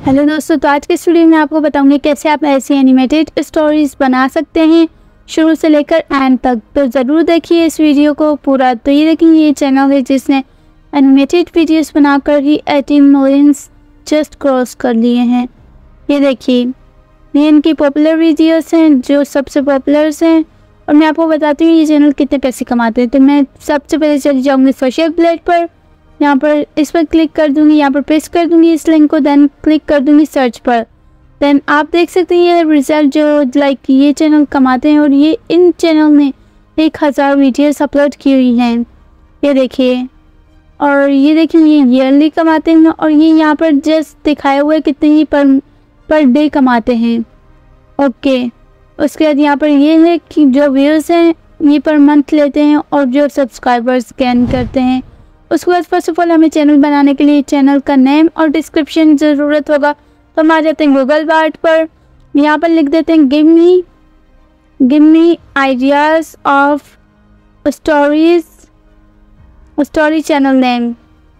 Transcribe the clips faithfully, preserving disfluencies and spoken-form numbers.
Hello दोस्तों, तो आज के इस वीडियो में आपको बताऊंगी कैसे आप ऐसी एनिमेटेड स्टोरीज बना सकते हैं शुरू से लेकर एंड तक। तो ज़रूर देखिए इस वीडियो को पूरा। तो ये देखिए, ये चैनल है जिसने एनिमेटेड वीडियोस बनाकर ही एटीन मिलियंस जस्ट क्रॉस कर लिए हैं। ये देखिए, ये इनकी पॉपुलर वीडियोस हैं जो सबसे पॉपुलर हैं। और मैं आपको बताती हूँ ये चैनल कितने पैसे कमाते हैं। तो मैं सबसे पहले चली जाऊँगी सोशल प्लेट पर, यहाँ पर इस पर क्लिक कर दूंगी, यहाँ पर पेस्ट कर दूंगी इस लिंक को, देन क्लिक कर दूंगी सर्च पर। देन आप देख सकते हैं ये रिजल्ट जो लाइक ये चैनल कमाते हैं। और ये इन चैनल ने एक हज़ार वीडियोस अपलोड की हुई हैं, ये देखिए। और ये देखिए, ये ईयरली कमाते हैं और ये यहाँ पर जस्ट दिखाया हुआ है कितने ही पर पर डे कमाते हैं। ओके, उसके बाद यहाँ पर ये है कि जो व्यूज़ हैं ये पर मंथ लेते हैं और जो सब्सक्राइबर्स गेन करते हैं। उसके बाद फर्स्ट ऑफ ऑल हमें चैनल बनाने के लिए चैनल का नेम और डिस्क्रिप्शन ज़रूरत होगा। तो हम आ जाते हैं गूगल बार्ड पर, यहाँ पर लिख देते हैं give me give me ideas of stories story channel name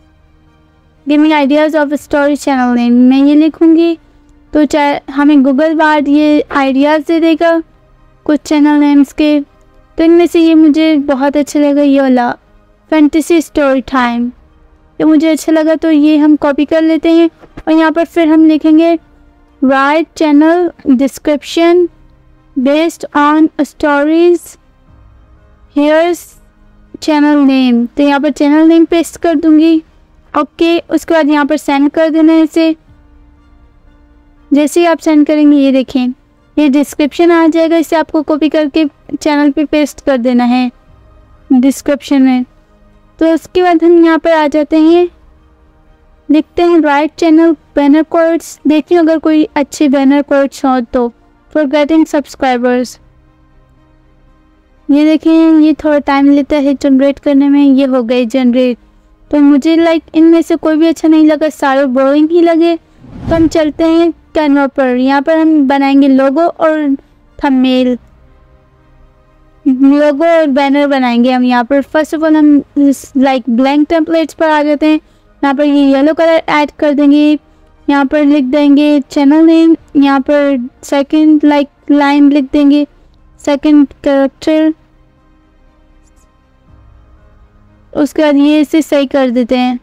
give me ideas of story channel name मैं ये लिखूँगी। तो चाहे हमें गूगल बार्ड ये आइडियाज़ दे देगा कुछ चैनल नेम्स के। तो इनमें से ये मुझे बहुत अच्छा लगा, ये वाला फैंटेसी स्टोरी टाइम, ये मुझे अच्छा लगा। तो ये हम कॉपी कर लेते हैं और यहाँ पर फिर हम लिखेंगे write channel description based on stories here's channel name. तो यहाँ पर चैनल नेम पेस्ट कर दूँगी। ओके, उसके बाद यहाँ पर सेंड कर देना है इसे। जैसे ही आप सेंड करेंगे ये देखें ये डिस्क्रिप्शन आ जाएगा, इसे आपको कॉपी करके चैनल पे पेस्ट कर देना है डिस्क्रिप्शन में। तो उसके बाद हम यहाँ पर आ जाते हैं, लिखते हैं राइट चैनल बैनर कोड्स। देखिए अगर कोई अच्छे बैनर कोड्स हो तो फॉर गेटिंग सब्सक्राइबर्स। ये देखिए ये थोड़ा टाइम लेता है जनरेट करने में, ये हो गए जनरेट। तो मुझे लाइक इनमें से कोई भी अच्छा नहीं लगा, सारे बोरिंग ही लगे। तो हम चलते हैं कैनवा पर, यहाँ पर हम बनाएंगे लोगो और थंबनेल, लोगो और बैनर बनाएंगे हम। यहाँ पर फर्स्ट ऑफ ऑल हम लाइक ब्लैंक टेम्पलेट्स पर आ जाते हैं। यहाँ पर ये येलो कलर ऐड कर देंगे, यहाँ पर लिख देंगे चैनल नेम, यहाँ पर सेकंड लाइक लाइन लिख देंगे सेकंड कैरेक्टर। उसके बाद ये इसे सही कर देते हैं।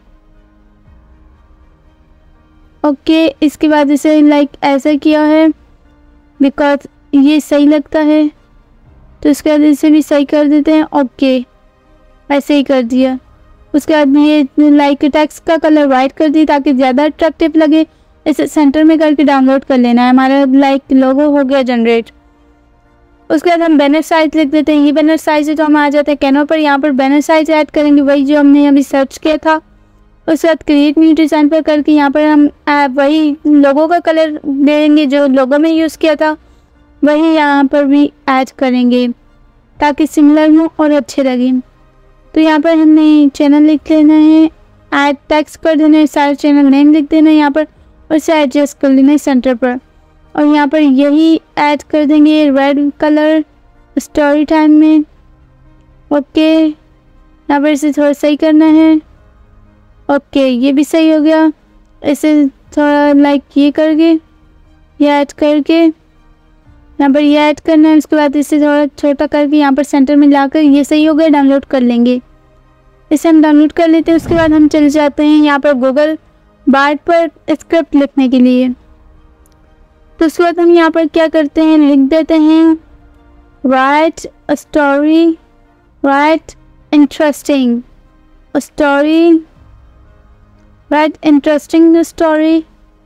ओके, इसके बाद इसे लाइक ऐसा किया है बिकॉज ये सही लगता है। तो उसके बाद इसे भी सही कर देते हैं। ओके, ऐसे ही कर दिया। उसके बाद में ये लाइक टेक्स्ट का कलर वाइट कर दिया ताकि ज़्यादा अट्रैक्टिव लगे। इसे सेंटर में करके डाउनलोड कर लेना है। हमारा लाइक लोगो हो गया जनरेट। उसके बाद हम बैनर साइज लिख देते हैं, ये बैनर साइज है। तो हम आ जाते हैं कैनवा पर, यहाँ पर बैनर साइज ऐड करेंगे वही जो हमने अभी सर्च किया था। उसके बाद क्रिएट न्यू डिज़ाइन पर करके यहाँ पर हम वही लोगो का कलर देंगे जो लोगो में यूज़ किया था, वही यहाँ पर भी ऐड करेंगे ताकि सिमिलर हो और अच्छे लगे। तो यहाँ पर हमने चैनल लिख लेना है, ऐड टेक्स्ट कर देना है, सारे चैनल नेम लिख देना है यहाँ पर और इसे एडजस्ट कर लेना है सेंटर पर। और यहाँ पर यही ऐड कर देंगे रेड कलर स्टोरी टाइम में। ओके, यहाँ पर इसे थोड़ा सही करना है। ओके, ये भी सही हो गया। इसे थोड़ा लाइक ये करके ये ऐड करके यहाँ पर ये ऐड करना है। उसके बाद इसे थोड़ा छोटा करके यहाँ पर सेंटर में लाकर ये सही हो गया, डाउनलोड कर लेंगे। इसे हम डाउनलोड कर लेते हैं। उसके बाद हम चले जाते हैं यहाँ पर गूगल बार्ड पर स्क्रिप्ट लिखने के लिए। तो उसके बाद हम यहाँ पर क्या करते हैं, लिख देते हैं write story write interesting story write interesting story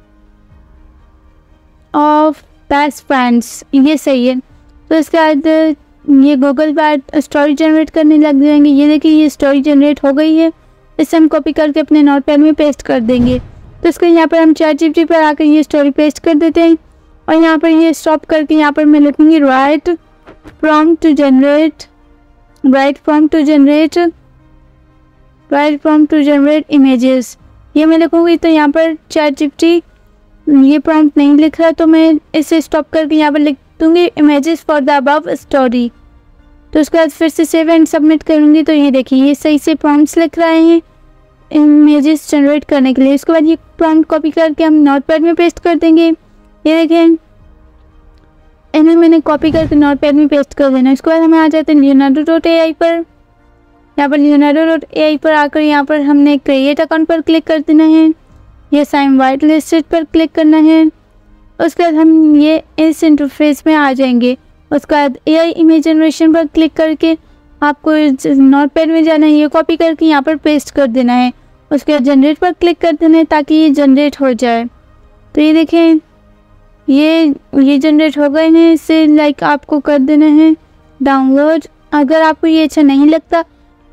of best friends, ये सही है। तो इसके बाद ये गूगल बार्ड स्टोरी जनरेट करने लग जाएंगे। ये देखिए ये स्टोरी जनरेट हो गई है। इसे हम कॉपी करके अपने नोटपैड में पेस्ट कर देंगे। तो इसके यहाँ पर हम चैट जीपीटी पर आकर ये स्टोरी पेस्ट कर देते हैं और यहाँ पर ये स्टॉप करके यहाँ पर मैं लिखूँगी write prompt to generate write prompt to generate write prompt to generate images, ये मैं लिखूँगी। तो यहाँ पर चैट जीपीटी ये प्रॉम्प्ट नहीं लिख रहा, तो मैं इसे स्टॉप करके यहाँ पर लिख दूँगी images for the above story. तो उसके बाद फिर से सेव एंड सबमिट करूँगी। तो ये देखिए ये सही से प्रॉम्प्ट्स लिख रहे हैं। इमेजेस जनरेट करने के लिए। इसके बाद ये प्रॉम्प्ट कॉपी करके हम नोटपैड में पेस्ट कर देंगे। ये देखें, इन्हें मैंने कॉपी करके नोटपैड में पेस्ट कर देना। इसके बाद हमें आ जाते हैं लियोनार्डो डॉट ए आई पर। यहाँ पर लियोनार्डो डॉट ए आई पर आकर यहाँ पर हमने क्रिएट अकाउंट पर क्लिक कर देना है। ये साइन वाइट लिस्टेड पर क्लिक करना है। उसके बाद हम ये इस इंटरफेस में आ जाएंगे। उसके बाद ए आई इमेज जनरेशन पर क्लिक करके आपको नोटपैड में जाना है, ये कॉपी करके यहाँ पर पेस्ट कर देना है। उसके बाद जनरेट पर क्लिक कर देना है ताकि ये जनरेट हो जाए। तो ये देखें, ये ये जनरेट हो गए हैं। इसे लाइक आपको कर देना है डाउनलोड। अगर आपको ये अच्छा नहीं लगता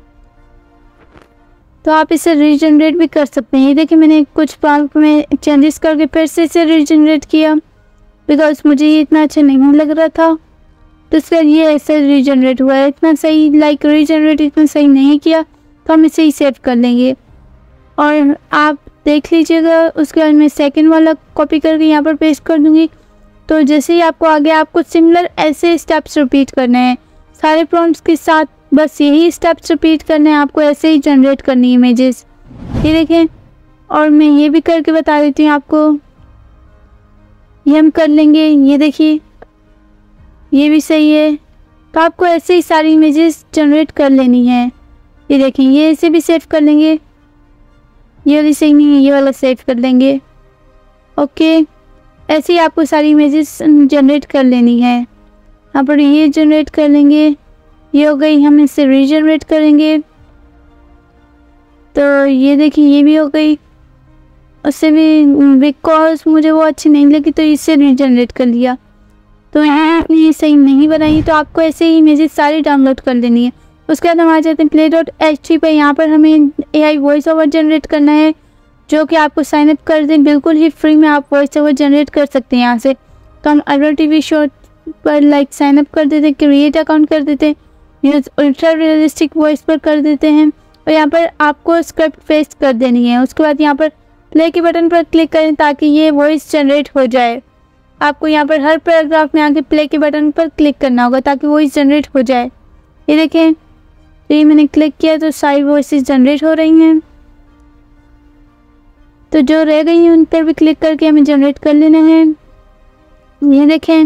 तो आप इसे रीजनरेट भी कर सकते हैं। ये देखिए, मैंने कुछ प्रॉम्प्ट में चेंजेस करके फिर से इसे रीजनरेट किया बिकॉज मुझे ये इतना अच्छा नहीं लग रहा था। तो इसका ये ऐसे रीजनरेट हुआ है, इतना सही लाइक रीजनरेट इतना सही नहीं किया, तो हम इसे ही सेव कर लेंगे और आप देख लीजिएगा। उसके बाद मैं सेकंड वाला कॉपी करके यहाँ पर पेस्ट कर दूँगी। तो जैसे ही आपको आगे आपको सिमिलर ऐसे स्टेप्स रिपीट करने हैं सारे प्रॉम्प्ट्स के साथ, बस यही स्टेप्स रिपीट करने हैं आपको, ऐसे ही जनरेट करनी है इमेजेस। ये देखें, और मैं ये भी करके बता देती हूँ आपको, ये हम कर लेंगे। ये देखिए, ये भी सही है। तो आपको ऐसे ही सारी इमेजेस जनरेट कर लेनी है। ये देखें, ये ऐसे भी सेव कर लेंगे। ये वाली सही नहीं है, ये वाला सेव कर लेंगे। ओके, ऐसे ही आपको सारी इमेजेस जनरेट कर लेनी है। यहाँ पर ये जनरेट कर लेंगे, ये हो गई। हम इसे रीजनरेट करेंगे। तो ये देखिए, ये भी हो गई। उससे भी बिकॉज मुझे वो अच्छी नहीं लगी तो इसे रीजनरेट कर लिया। तो यहाँ आपने ये सही नहीं बनाई, तो आपको ऐसे ही इमेजेस सारी डाउनलोड कर लेनी है। उसके बाद हम आ जाते हैं प्ले डॉट एच टी पर। यहाँ पर हमें A I voice over generate करना है जो कि आपको साइन अप कर दें, बिल्कुल ही फ्री में आप वॉइस ओवर जनरेट कर सकते हैं यहाँ से। तो हम अल्ट्रा टी वी शो पर लाइक साइन अप कर देते हैं, क्रिएट अकाउंट कर देते हैं, यूज अल्ट्रा रियलिस्टिक वॉइस पर कर देते हैं और यहाँ पर आपको स्क्रिप्ट पेस्ट कर देनी है। उसके बाद यहाँ पर प्ले के बटन पर क्लिक करें ताकि ये वॉइस जनरेट हो जाए। आपको यहाँ पर हर पैराग्राफ में आके प्ले के बटन पर क्लिक करना होगा ताकि वॉइस जनरेट हो जाए। ये देखें, तो ये मैंने क्लिक किया तो सारी वॉइसेस जनरेट हो रही हैं। तो जो रह गई हैं उन पर भी क्लिक करके हमें जनरेट कर लेना है। ये देखें,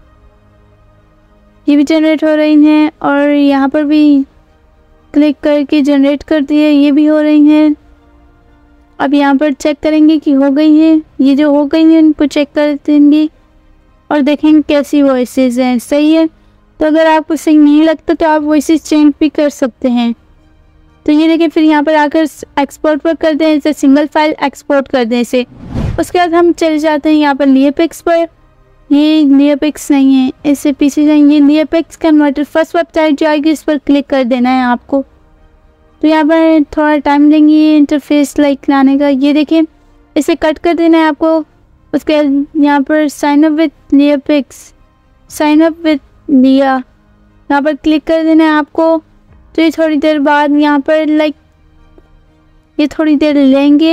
ये भी जनरेट हो रही हैं और यहाँ पर भी क्लिक करके जनरेट कर दिए, ये भी हो रही हैं। अब यहाँ पर चेक करेंगे कि हो गई है। ये जो हो गई है उनको चेक कर देंगे और देखेंगे कैसी वॉइसेस हैं। सही है, तो अगर आपको सही नहीं लगता तो आप वॉइसेस चेंज भी कर सकते हैं। तो ये देखिए, फिर यहाँ पर आकर एक्सपोर्ट पर कर दें, इसे सिंगल फाइल एक्सपोर्ट कर दें इसे। उसके बाद हम चले जाते हैं यहाँ पर लियोपिक्स पर। ये लियोपिक्स नहीं है, इससे पीछे नहीं, ये लियोपिक्स कन्वर्टर फर्स्ट वेबसाइट जो आएगी इस पर क्लिक कर देना है आपको। तो यहाँ पर थोड़ा टाइम लेंगे ये इंटरफेस लाइक लाने का। ये देखें, इसे कट कर देना है आपको। उसके बाद यहाँ पर sign up with Leopix, sign up with लिया, यहाँ पर क्लिक कर देना है आपको। तो ये थोड़ी देर बाद यहाँ पर लाइक ये थोड़ी देर लेंगे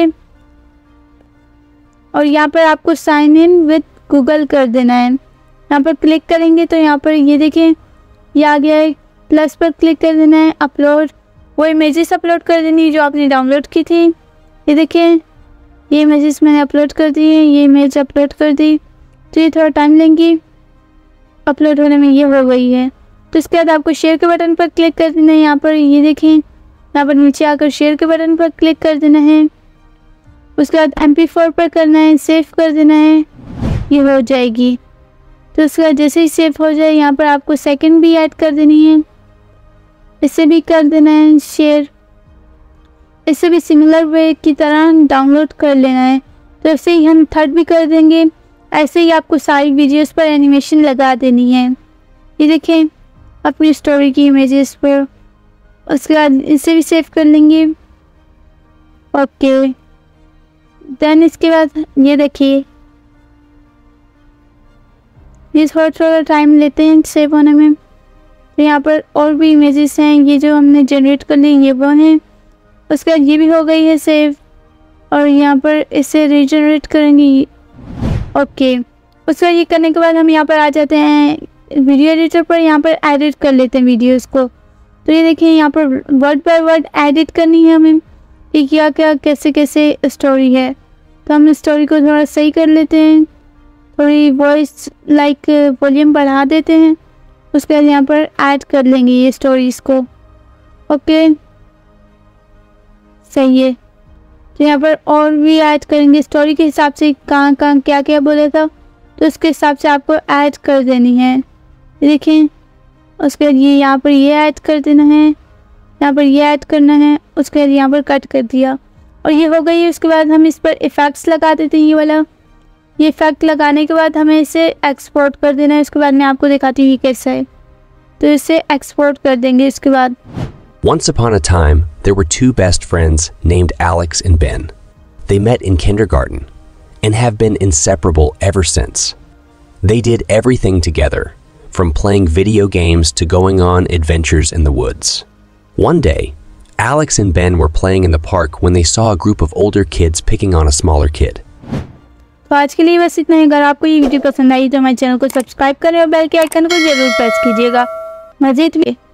और यहाँ पर आपको साइन इन विद गूगल कर देना है। यहाँ पर क्लिक करेंगे तो यहाँ पर ये देखें, ये आ गया है। प्लस पर क्लिक कर देना है, अपलोड, वो इमेजेस अपलोड कर देनी है जो आपने डाउनलोड की थी। ये देखें, ये इमेजेस मैंने अपलोड कर दी है, ये इमेज अपलोड कर दी। तो ये थोड़ा टाइम लेंगी अपलोड होने में, ये हो गई है। तो इसके बाद आपको शेयर के बटन पर क्लिक कर देना है। यहाँ पर ये देखें, यहाँ पर नीचे आकर शेयर के बटन पर क्लिक कर देना है। उसके बाद एम पी फोर पर करना है, सेव कर देना है, ये हो जाएगी। तो उसके बाद जैसे ही सेव हो जाए यहाँ पर आपको सेकंड भी ऐड कर देनी है, इसे भी कर देना है शेयर। इसे भी सिमिलर वे की तरह डाउनलोड कर लेना है। तो ऐसे ही हम थर्ड भी कर देंगे। ऐसे ही आपको सारी वीडियोस पर एनिमेशन लगा देनी है। ये देखें अपनी स्टोरी की इमेजेस पर। उसके बाद इसे भी सेव कर लेंगे। ओके, देन इसके बाद ये देखिए, ये थोड़ा थोड़ा टाइम लेते हैं सेव होने में। तो यहाँ पर और भी इमेजेस हैं, ये जो हमने जनरेट कर ली ये वो हैं। उसके बाद ये भी हो गई है सेव और यहाँ पर इसे रीजनरेट करेंगे। ओके, उसके बाद ये करने के बाद हम यहाँ पर आ जाते हैं वीडियो एडिटर पर। यहाँ पर एडिट कर लेते हैं वीडियोस को। तो ये देखिए, यहाँ पर वर्ड बाय वर्ड एडिट करनी है हमें। कि क्या क्या कैसे कैसे स्टोरी है। तो हम स्टोरी को थोड़ा सही कर लेते हैं, थोड़ी वॉइस लाइक वॉल्यूम बढ़ा देते हैं। उसके बाद यहाँ पर ऐड कर लेंगे ये स्टोरीज़ को। ओके, सही है। तो यहाँ पर और भी ऐड करेंगे स्टोरी के हिसाब से, कहाँ कहाँ क्या क्या बोला था तो उसके हिसाब से आपको ऐड कर देनी है। देखें, उसके बाद ये यहाँ पर ये ऐड कर देना है, यहाँ पर ये ऐड करना है, उसके बाद यहाँ पर कट कर दिया और ये हो गई। उसके बाद हम इस पर इफ़ेक्ट्स लगा देते हैं, ये वाला। ये इफ़ेक्ट लगाने के बाद हमें इसे एक्सपोर्ट कर देना है। उसके बाद मैं आपको दिखाती हूँ ये कैसा है। तो इसे एक्सपोर्ट कर देंगे इसके बाद। Once upon a time, there were two best friends named Alex and Ben. They met in kindergarten and have been inseparable ever since. They did everything together, from playing video games to going on adventures in the woods. One day, Alex and Ben were playing in the park when they saw a group of older kids picking on a smaller kid. तो आज के लिए बस इतना ही। अगर आपको ये video पसंद आई तो हमारे चैनल को सब्सक्राइब करें और बेल के आइकन को जरूर प्रेस कीजिएगा। मज़ीद भी